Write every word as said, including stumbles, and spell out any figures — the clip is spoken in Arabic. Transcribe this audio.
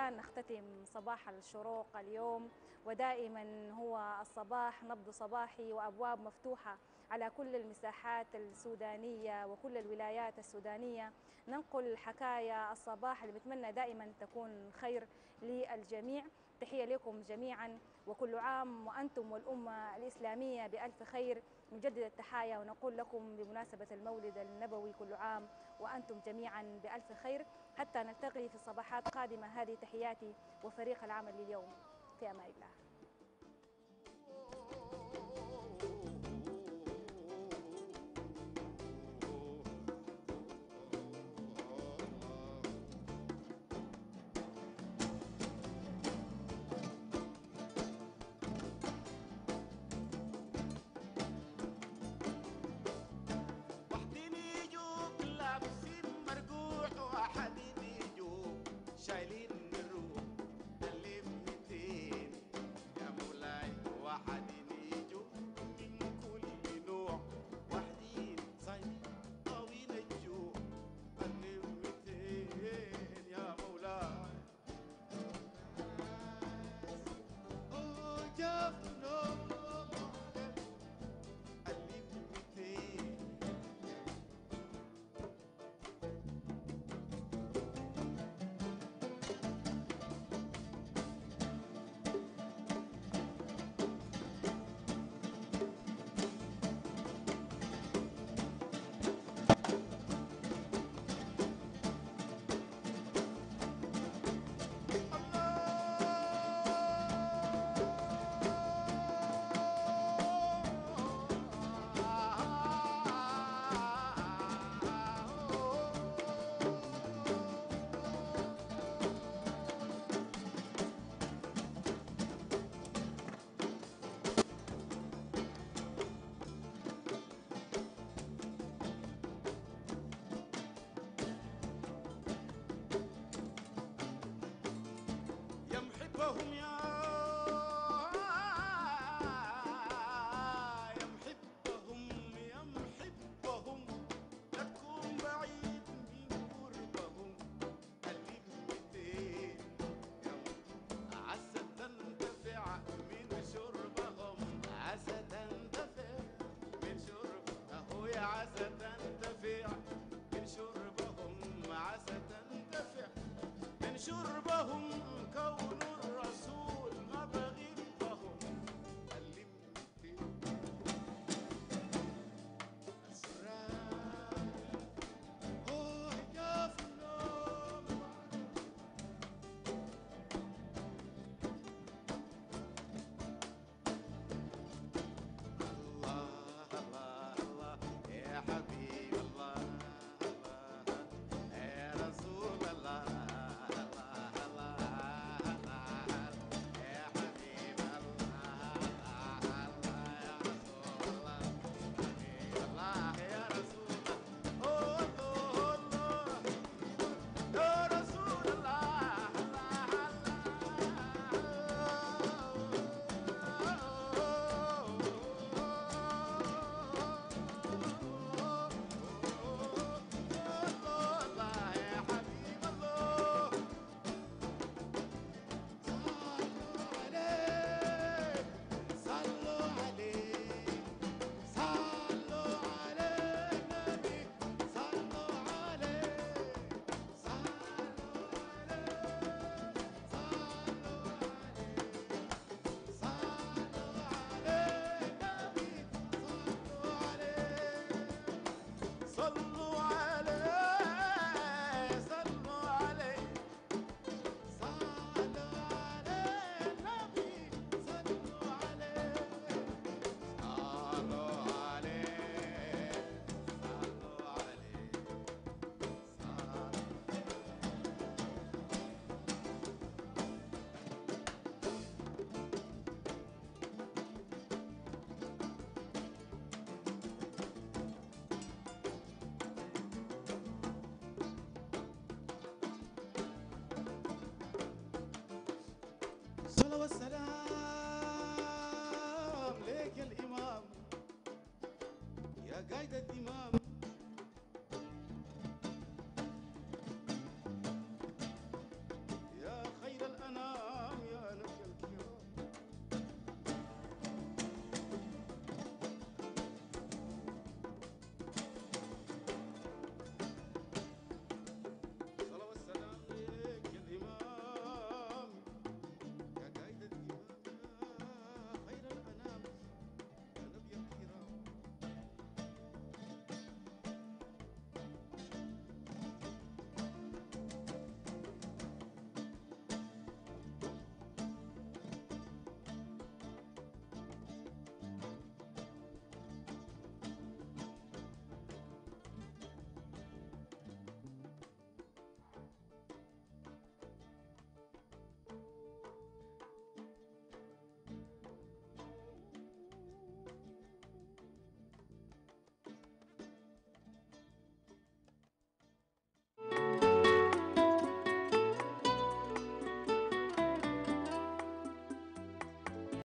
والآن نختتم صباح الشروق اليوم، ودائما هو الصباح نبض صباحي وأبواب مفتوحة على كل المساحات السودانية وكل الولايات السودانية. ننقل حكايا الصباح اللي بتمنى دائما تكون خير للجميع. تحية لكم جميعا، وكل عام وأنتم والأمة الإسلامية بألف خير. نجدد التحايا ونقول لكم بمناسبة المولد النبوي كل عام وأنتم جميعا بألف خير، حتى نلتقي في صباحات قادمة. هذه تحياتي وفريق العمل لليوم، في أمان الله. يمحبهم يا يمحبهم يمحبهم لا تكون بعيد من قربهم. كلمتين عسى تنتفع من شربهم، عسى تنتفع من شربهم، يا عسى تنتفع من شربهم، عسى تنتفع من شربهم. كون الرسول ما بغيبهم. كلمتين أسرار هو حجاف النوم. الله الله الله يا حبيب الله، الله يا رسول الله، صلوا عليه صلوا عليه صلوا عليه النبي، صلوا عليه صلوا عليه صلوا عليه صلوا والسلام